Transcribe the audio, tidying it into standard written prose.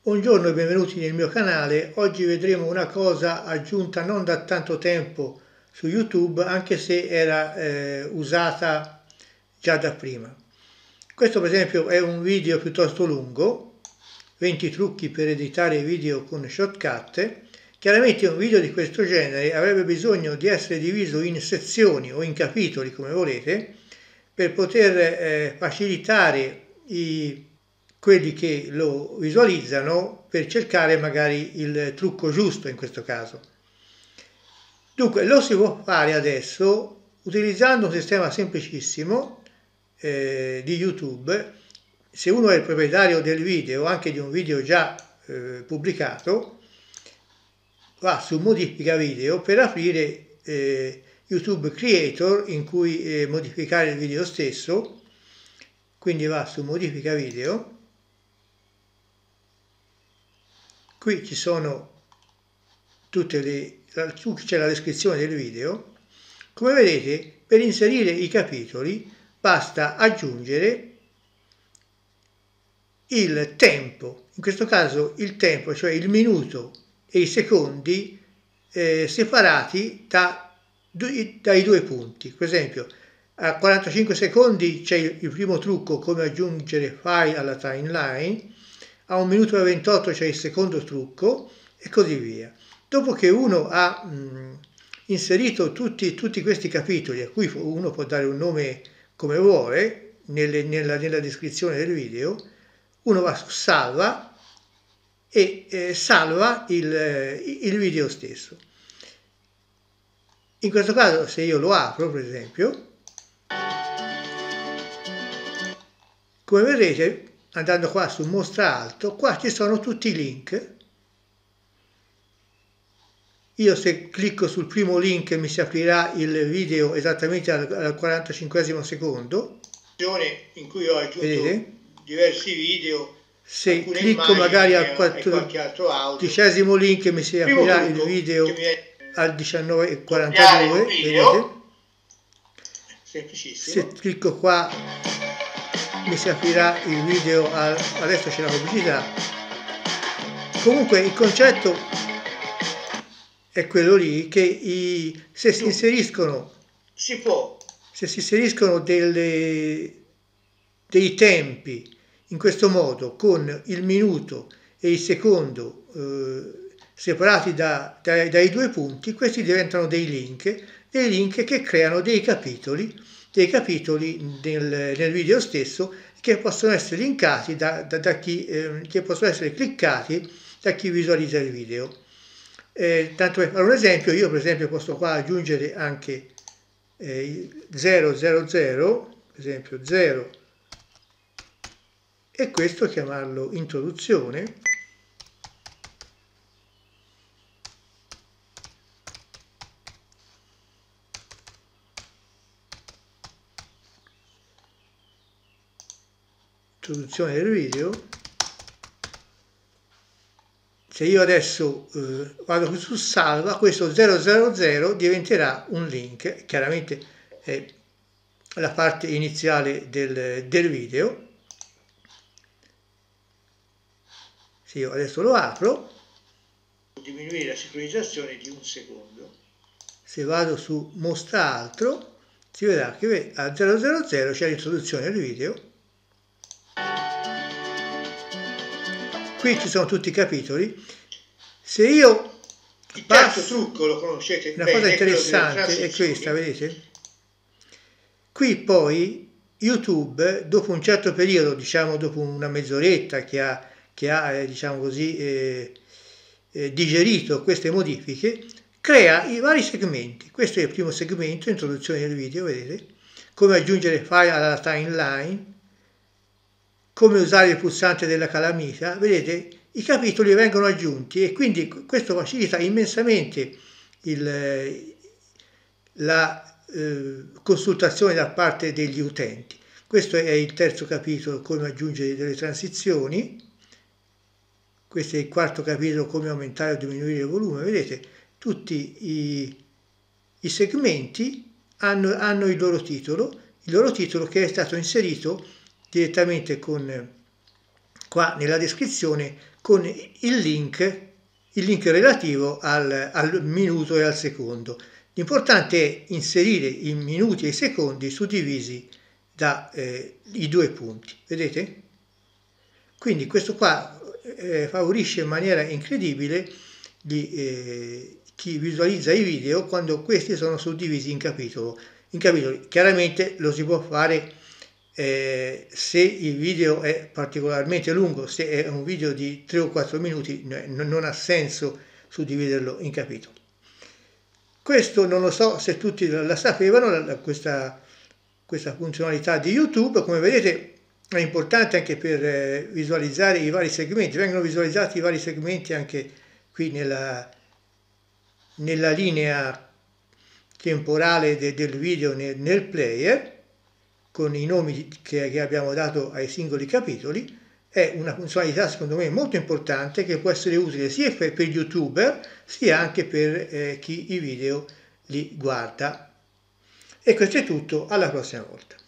Buongiorno e benvenuti nel mio canale. Oggi vedremo una cosa aggiunta non da tanto tempo su YouTube, anche se era usata già da prima. Questo per esempio è un video piuttosto lungo, 20 trucchi per editare video con Shotcut. Chiaramente un video di questo genere avrebbe bisogno di essere diviso in sezioni o in capitoli, come volete, per poter facilitare quelli che lo visualizzano per cercare magari il trucco giusto in questo caso. Dunque lo si può fare adesso utilizzando un sistema semplicissimo di YouTube. Se uno è il proprietario del video, anche di un video già pubblicato, va su modifica video per aprire YouTube Creator in cui modificare il video stesso, quindi va su modifica video. Qui ci sono c'è la descrizione del video. Come vedete, per inserire i capitoli basta aggiungere il tempo, in questo caso il tempo, cioè il minuto e i secondi separati dai due punti. Per esempio, a 45 secondi c'è il primo trucco, come aggiungere file alla timeline, a 1 minuto e 28 c'è il secondo trucco e così via. Dopo che uno ha inserito tutti questi capitoli, a cui uno può dare un nome come vuole nella descrizione del video, uno va su salva e salva il video stesso. In questo caso, se io lo apro, per esempio, come vedete, andando qua su mostra alto, qua ci sono tutti i link. Io se clicco sul primo link mi si aprirà il video esattamente al 45esimo secondo, in cui ho aggiunto diversi video. Se clicco magari al 14esimo link mi si aprirà il video al 19:42, vedete? Se clicco qua mi si aprirà il video adesso c'è la pubblicità. Comunque il concetto è quello lì, che se si inseriscono dei tempi in questo modo, con il minuto e il secondo separati dai due punti, questi diventano dei link che creano dei capitoli nel video stesso, che possono essere linkati che possono essere cliccati da chi visualizza il video. Tanto per fare un esempio, io per esempio posso qua aggiungere anche 000, per esempio 0, e questo chiamarlo introduzione. Introduzione del video. Se io adesso vado su salva, questo 000 diventerà un link, chiaramente è la parte iniziale del video. Se io adesso lo apro, diminuire la sincronizzazione di 1 secondo. Se vado su mostra altro, si vedrà che a 000 c'è l'introduzione del video. Qui ci sono tutti i capitoli. Se io il terzo trucco lo conoscete bene, una cosa interessante è questa, vedete? Qui poi YouTube, dopo un certo periodo, diciamo dopo una mezz'oretta che ha diciamo così, digerito queste modifiche, crea i vari segmenti. Questo è il primo segmento, introduzione del video, vedete? Come aggiungere file alla timeline, come usare il pulsante della calamita, vedete? I capitoli vengono aggiunti e quindi questo facilita immensamente la consultazione da parte degli utenti. Questo è il terzo capitolo, come aggiungere delle transizioni. Questo è il quarto capitolo, come aumentare o diminuire il volume. Vedete, tutti i segmenti hanno il loro titolo che è stato inserito direttamente con qua nella descrizione con il link relativo al minuto e al secondo. L'importante è inserire i minuti e i secondi suddivisi da i due punti, vedete? Quindi questo qua favorisce in maniera incredibile chi visualizza i video quando questi sono suddivisi in capitoli. Chiaramente lo si può fare se il video è particolarmente lungo, se è un video di 3 o 4 minuti non ha senso suddividerlo in capitoli. Questo non lo so se tutti la sapevano, questa funzionalità di YouTube. Come vedete è importante anche per visualizzare i vari segmenti, vengono visualizzati i vari segmenti anche qui nella linea temporale del video nel player, con i nomi che abbiamo dato ai singoli capitoli. È una funzionalità secondo me molto importante che può essere utile sia per gli youtuber sia anche per chi i video li guarda. E questo è tutto, alla prossima volta.